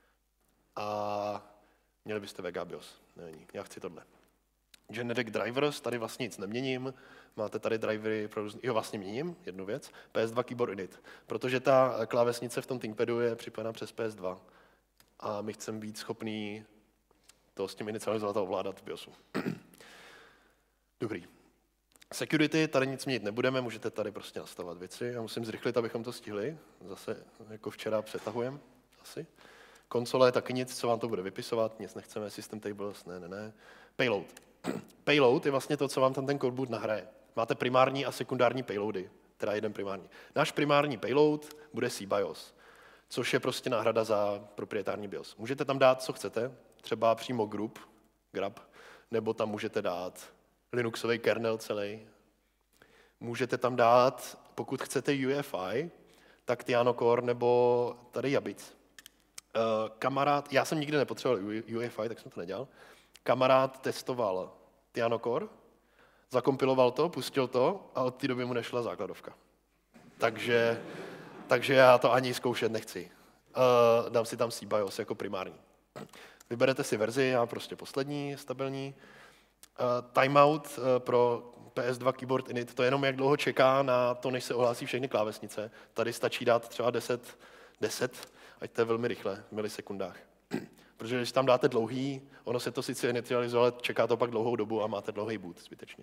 a měli byste VGA BIOS. Není, já chci tohle. Generic drivers, tady vlastně nic neměním, máte tady drivery pro různý, jo, vlastně měním jednu věc, PS2 keyboard init, protože ta klávesnice v tom ThinkPadu je připojena přes PS2 a my chceme být schopný to s tím inicializovat a ovládat v BIOSu. Dobrý. Security, tady nic měnit nebudeme, můžete tady prostě nastavovat věci. Já musím zrychlit, abychom to stihli. Zase jako včera přetahujeme asi. Konzole taky nic, co vám to bude vypisovat, nic nechceme, system tables, ne. Payload. Payload je vlastně to, co vám tam ten Coreboot nahraje. Máte primární a sekundární payloady, teda jeden primární. Náš primární payload bude CBIOS, což je prostě náhrada za proprietární BIOS. Můžete tam dát, co chcete, třeba přímo grab, nebo tam můžete dát Linuxový kernel celý. Můžete tam dát, pokud chcete UEFI, tak Tiano Core nebo tady Jabic. Kamarád, já jsem nikdy nepotřeboval UEFI, tak jsem to nedělal. Kamarád testoval Tiano Core, zakompiloval to, pustil to a od té doby mu nešla základovka. Takže já to ani zkoušet nechci. Dám si tam CBIOS jako primární. Vyberete si verzi, já prostě poslední, stabilní. Timeout pro PS2 keyboard init, to je jenom jak dlouho čeká na to, než se ohlásí všechny klávesnice. Tady stačí dát třeba 10, ať to je velmi rychle, v milisekundách. Protože když tam dáte dlouhý, ono se to sice inicializuje, ale čeká to pak dlouhou dobu a máte dlouhý boot zbytečně.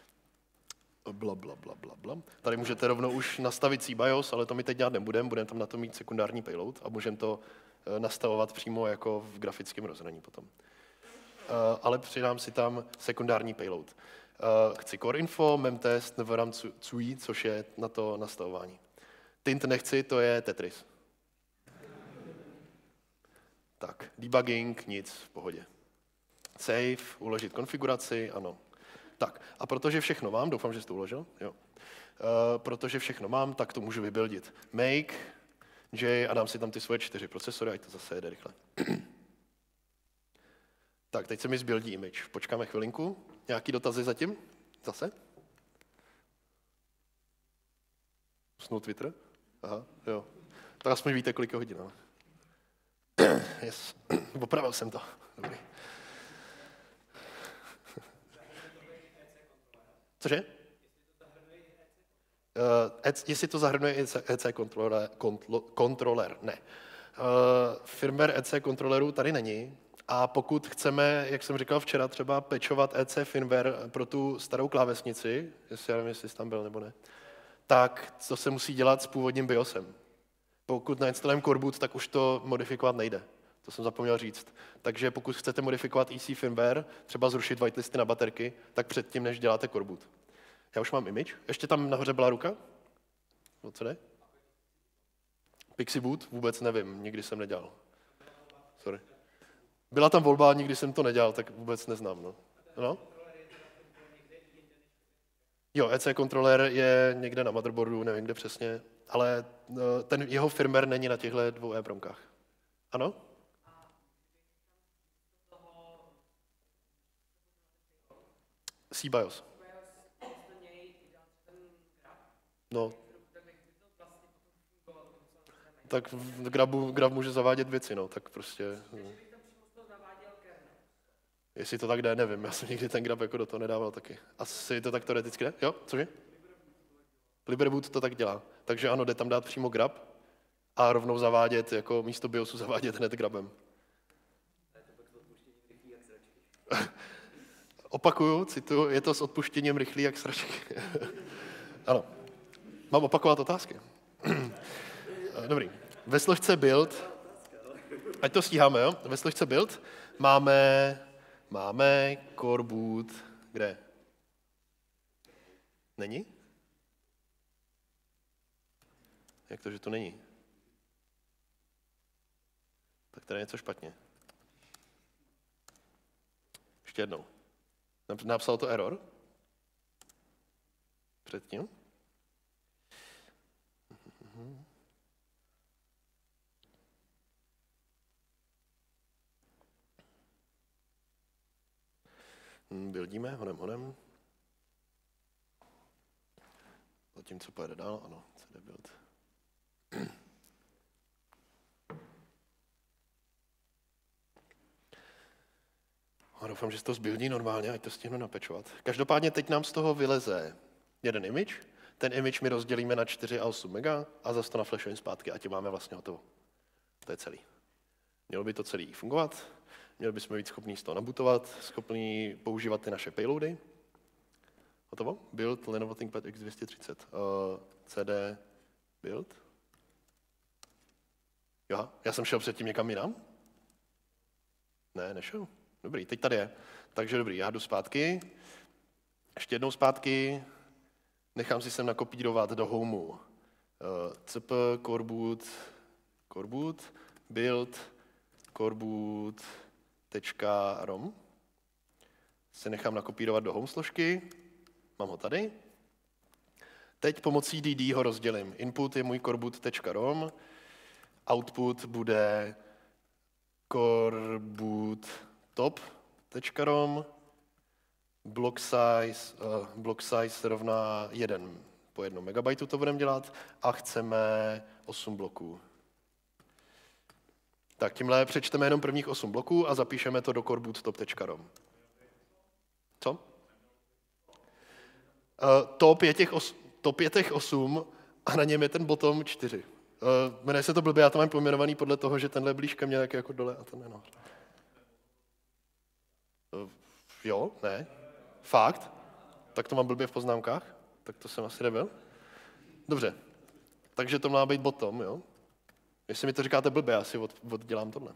Bla. Tady můžete rovnou už nastavit CBIOS, ale to my teď dělat nebudeme tam na to mít sekundární payload a můžeme to nastavovat přímo jako v grafickém rozhraní potom. Ale přidám si tam sekundární payload. Chci core info, memtest, neveram cui, což je na to nastavování. Tint nechci, to je Tetris. Tak, debugging, nic, v pohodě. Save, uložit konfiguraci, ano. Tak, a protože všechno mám, doufám, že jsi to uložil, jo. Protože všechno mám, tak to můžu vybuildit. Make, J a dám si tam ty svoje 4 procesory, ať to zase jede rychle. Tak, teď se mi zbuildí image. Počkáme chvilinku. Nějaký dotazy zatím? Zase? Usnul Twitter? Aha, jo. Tak aspoň víte, kolik je hodin. Yes. Opravil jsem to. Dobrý. Cože? Jestli to zahrnuje EC kontroler, ne. Firmware EC kontrolerů tady není a pokud chceme, jak jsem říkal včera, třeba pečovat EC firmware pro tu starou klávesnici, já nevím, jestli jsi tam byl nebo ne, tak to se musí dělat s původním BIOSem. Pokud nainstalujeme Core Boot, tak už to modifikovat nejde. To jsem zapomněl říct. Takže pokud chcete modifikovat EC firmware, třeba zrušit whitelisty na baterky, tak předtím, než děláte Core Boot. Já už mám image. Ještě tam nahoře byla ruka? No, co jde? Pixie Boot? Vůbec nevím, nikdy jsem nedělal. Sorry. Byla tam volba, nikdy jsem to nedělal, tak vůbec neznám. No? Jo, EC kontroler je někde na motherboardu, nevím kde přesně, ale ten jeho firmware není na těchto dvou EEPROMkách. Ano? CBIOS. No. Tak v Grab může zavádět věci, no, tak prostě... Jestli to tak jde, nevím, já jsem nikdy ten Grab jako do toho nedával taky. Asi to tak teoreticky jde? Jo, cože? Liberboot to tak dělá. Takže ano, jde tam dát přímo Grab a rovnou zavádět, jako místo BIOSu zavádět hned Grabem. Opakuju, cituju, je to s odpuštěním rychlý jak sračky. Ano. Mám opakovat otázky. Dobrý. Ve složce build, ať to stíháme, jo? Ve složce build máme Core Boot, kde? Není? Jak to, že to není? Tak tady je něco špatně. Ještě jednou. Napsal to error? Předtím? Buildíme, honem. Zatímco pojede dál, ano, CD build. Doufám, že se to zbuildí normálně, ať to stihnu napečovat. Každopádně teď nám z toho vyleze jeden image, ten image my rozdělíme na 4 a 8 mega a zase to naflashujeme zpátky a tím máme vlastně hotovo. To je celý. Mělo by to celý fungovat, měli bychom být schopní z toho nabutovat, schopní používat ty naše payloady. Hotovo? Build Lenovo ThinkPad X230. CD build. Jo, já jsem šel předtím někam jinam? Ne, nešel. Dobrý, teď tady je. Takže dobrý, já jdu zpátky. Ještě jednou zpátky. Nechám si sem nakopírovat do homeu cp core boot, build, coreboot.rom. Si nechám nakopírovat do home složky. Mám ho tady. Teď pomocí DD ho rozdělím. Input je můj coreboot.rom, output bude coreboot.top.rom, block size rovná 1 po 1 megabajtu to budeme dělat a chceme 8 bloků. Tak tímhle přečteme jenom prvních 8 bloků a zapíšeme to do coreboot.top.rom. Co? Top je těch 8 a na něm je ten bottom 4. Jmenuje se to blbě, já to mám pojmenovaný podle toho, že tenhle blíž ke mně tak jako dole a ten je nahoře. Jo, ne. Fakt? Tak to mám blbě v poznámkách? Tak to jsem asi nebyl. Dobře. Takže to má být bottom, jo? Jestli mi to říkáte blbě, já si oddělám tohle.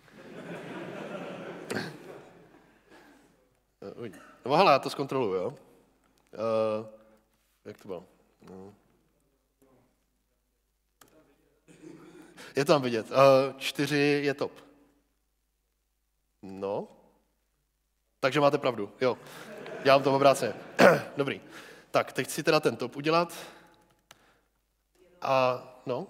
No hele, já to zkontroluju, jo? Jak to bylo? No. Je to tam vidět. 4 je top. No. Takže máte pravdu, jo. Dělám to obráceně. Dobrý. Tak, teď chci teda ten top udělat. A no.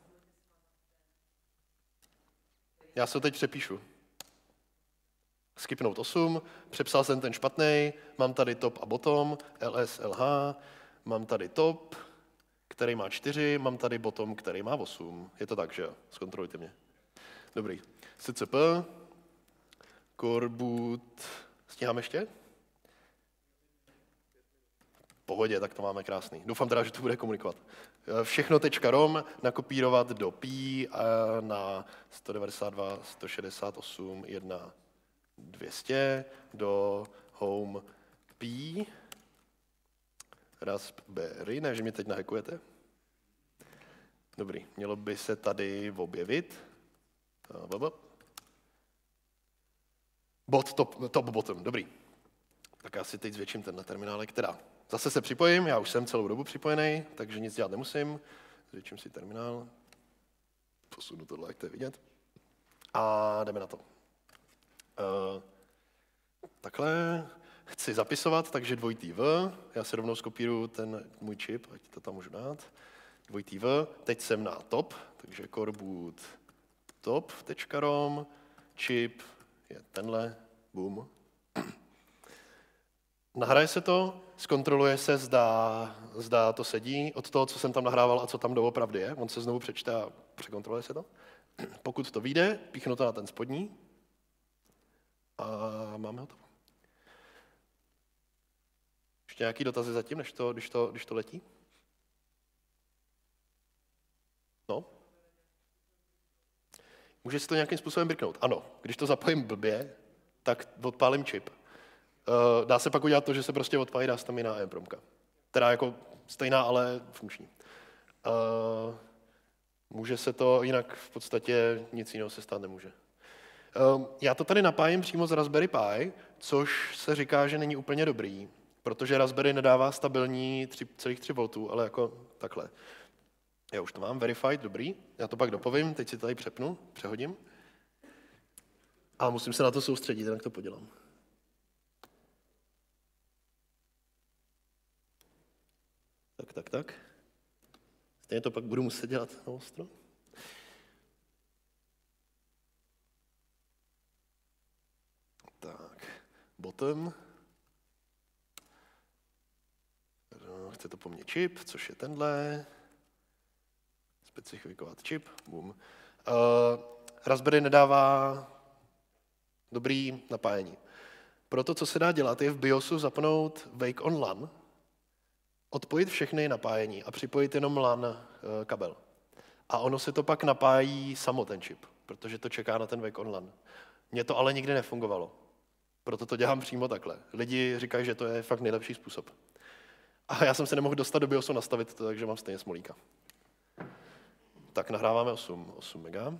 Já se ho teď přepíšu. Skipnout 8, přepsal jsem ten špatný, mám tady top a bottom, ls, lh, mám tady top, který má 4, mám tady bottom, který má 8. Je to tak, že jo? Zkontrolujte mě. Dobrý. scp, core boot, stíhám ještě? pohodě, tak to máme krásný. Doufám teda, že to bude komunikovat. Všechno .rom nakopírovat do P na 192, 168, 1, 200 do home P. Raspberry, ne, že mě teď nahackujete. Dobrý, mělo by se tady objevit. Top bottom, dobrý. Tak já si teď zvětším tenhle terminálek, teda zase se připojím, já už jsem celou dobu připojený, takže nic dělat nemusím. Zvětším si terminál, posunu tohle, jak to je vidět. A jdeme na to. Takhle chci zapisovat, takže dvojitý V, já si rovnou skopíruju ten můj čip, ať to tam můžu dát. Dvojitý V, teď jsem na top, takže core boot top.rom, čip je tenhle, boom. Nahraje se to, zkontroluje se, zda to sedí od toho, co jsem tam nahrával a co tam doopravdy je. On se znovu přečte a překontroluje se to. Pokud to vyjde, píchnu to na ten spodní a máme hotovo. Ještě nějaký dotazy zatím, když to letí? No? Může si to nějakým způsobem brknout? Ano, když to zapojím blbě, tak odpálím čip. Dá se pak udělat to, že se prostě odpálí, dá se tam jiná EEPROMka. Teda jako stejná, ale funkční. Může se to, jinak v podstatě nic jiného se stát nemůže. Já to tady napájím přímo z Raspberry Pi, což se říká, že není úplně dobrý, protože Raspberry nedává stabilní 3,3 V, ale jako takhle. Já už to mám, verified, dobrý. Já to pak dopovím, teď si tady přehodím. A musím se na to soustředit, jinak to podělám. Tak. Stejně to pak budu muset dělat na ostro. Tak, bottom. Chce to po mně čip, což je tenhle. Specifikovat čip, boom. Raspberry nedává dobrý napájení. Proto, co se dá dělat, je v BIOSu zapnout Wake on LAN, odpojit všechny napájení a připojit jenom LAN kabel. A ono se to pak napájí samo ten čip, protože to čeká na ten Wake on LAN. Mně to ale nikdy nefungovalo. Proto to dělám přímo takhle. Lidi říkají, že to je fakt nejlepší způsob. A já jsem se nemohl dostat do BIOSu nastavit to, takže mám stejně smolíka. Tak nahráváme 8 mega.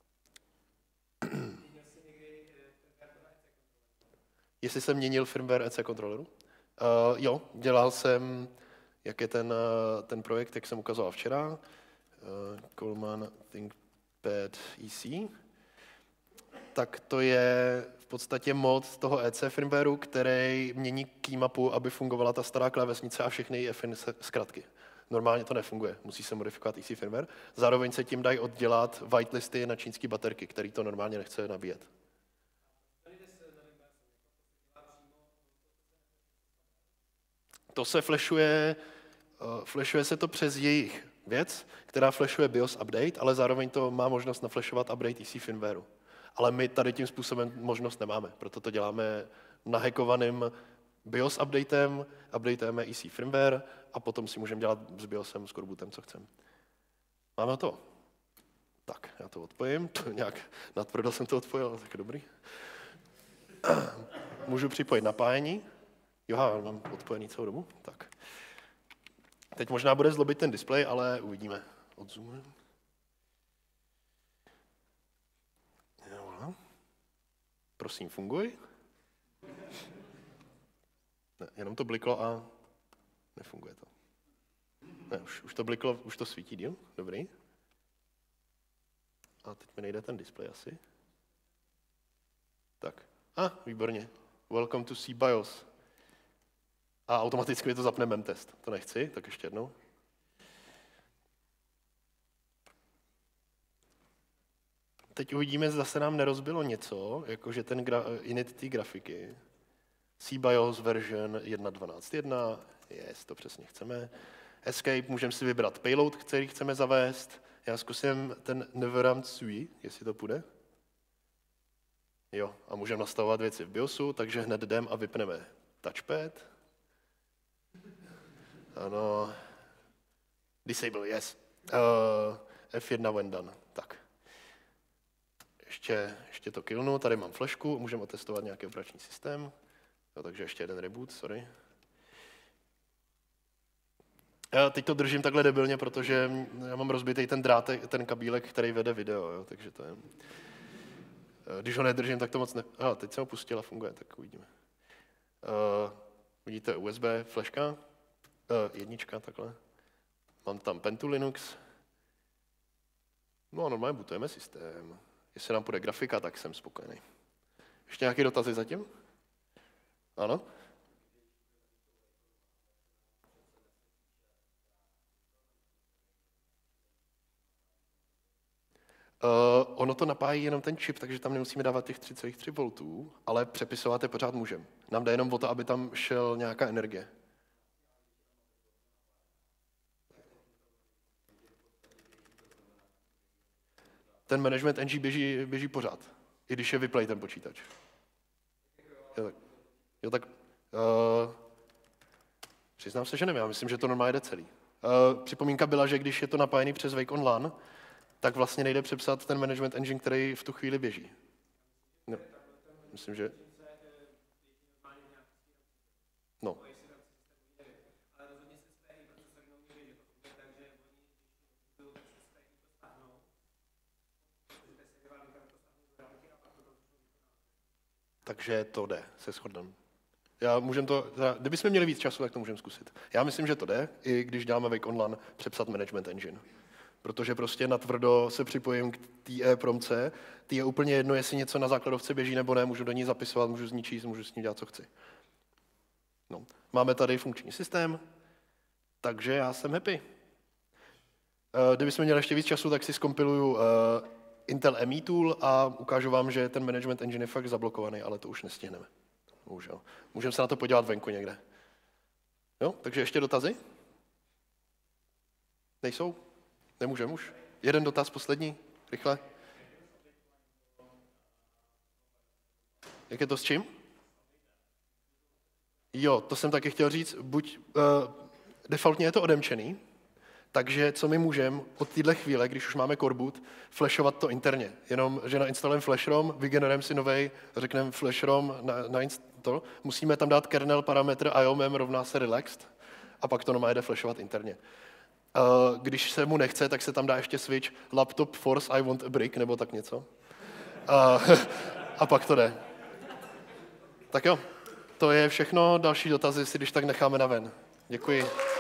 Jestli jsem měnil firmware EC kontroleru? Jo, dělal jsem, jak je ten projekt, jak jsem ukazoval včera. Coleman ThinkPad EC. Tak to je v podstatě mod toho EC firmwareu, který mění keymapu, aby fungovala ta stará klávesnice a všechny EFIN zkratky. Normálně to nefunguje, musí se modifikovat EC firmware. Zároveň se tím dají oddělat whitelisty na čínské baterky, který to normálně nechce nabíjet. To se flashuje se to přes jejich věc, která flashuje BIOS update, ale zároveň to má možnost naflashovat update EC firmwareu. Ale my tady tím způsobem možnost nemáme, proto to děláme nahackovaným BIOS updatujeme EC firmware a potom si můžeme dělat s BIOSem, s core bootem, co chceme. Máme to? Tak, já to odpojím. Nějak nadprodal jsem to odpojil, tak je dobrý. Můžu připojit napájení. Jo, mám odpojený celou dobu. Tak. Teď možná bude zlobit ten displej, ale uvidíme. Odzoomujeme. Prosím, funguj. Ne, jenom to bliklo a nefunguje to. Ne, už to bliklo, už to svítí, díl? Dobrý. A teď mi nejde ten displej asi. Tak. Výborně. Welcome to CBIOS. A automaticky mi to zapne memtest. To nechci, tak ještě jednou. Teď uvidíme, zda se nám nerozbilo něco, jakože ten init té grafiky. CBIOS version 1.12.1, yes, to přesně chceme. Escape, můžeme si vybrat payload, který chceme zavést. Já zkusím ten Neverrun Sui, jestli to půjde. Jo, a můžeme nastavovat věci v BIOSu, takže hned jdem a vypneme touchpad. Ano. Disable, yes. F1 when done. Tak. Ještě to killnu, tady mám flešku, můžeme otestovat nějaký operační systém. Jo, takže ještě jeden reboot, sorry. Já teď to držím takhle debilně, protože já mám rozbitý ten drátek, ten kabílek, který vede video, jo, takže to je... Když ho nedržím, tak to moc ne... teď jsem ho pustil a funguje, tak uvidíme. Vidíte USB, fleška, jednička, takhle. Mám tam Pentu Linux. No a normálně bootujeme systém. Jestli nám půjde grafika, tak jsem spokojený. Ještě nějaké dotazy zatím? Ano? Ono to napájí jenom ten čip, takže tam nemusíme dávat těch 3,3 V, ale přepisovat je pořád můžeme. Nám jde jenom o to, aby tam šel nějaká energie. Ten management engine běží pořád, i když je vyplay ten počítač. Jo, tak přiznám se, že nevím, já myslím, že to normálně jde celý. Připomínka byla, že když je to napájený přes Wake on LAN, tak vlastně nejde přepsat ten management engine, který v tu chvíli běží. No, myslím, že... No. Takže to jde, se shodneme. Kdybychom měli víc času, tak to můžeme zkusit. Já myslím, že to jde, i když dáme Wake on LAN přepsat management engine. Protože prostě natvrdo se připojím k té e-promce, ty je úplně jedno, jestli něco na základovce běží nebo ne, můžu do ní zapisovat, můžu z ní číst, můžu s ní dělat, co chci. No. Máme tady funkční systém, takže já jsem happy. Kdybychom měli ještě víc času, tak si zkompiluju Intel ME tool a ukážu vám, že ten management engine je fakt zablokovaný, ale to už nestihneme. Bohužel. Můžeme se na to podívat venku někde. Jo? Takže ještě dotazy? Nejsou? Nemůžeme už? Jeden dotaz, poslední? Rychle. Jak je to s čím? Jo, to jsem taky chtěl říct. Defaultně je to odemčený, takže co my můžeme od téhle chvíle, když už máme core boot, flashovat to interně. Jenom, že nainstalujeme FlashROM, vygenerujeme si novej, řekneme FlashROM to, musíme tam dát kernel parametr IOMM rovná se relaxed a pak to normálně jde flashovat interně. Když se mu nechce, tak se tam dá ještě switch laptop force I want a brick, nebo tak něco. A pak to jde. Tak jo, to je všechno. Další dotazy si když tak necháme na ven. Děkuji.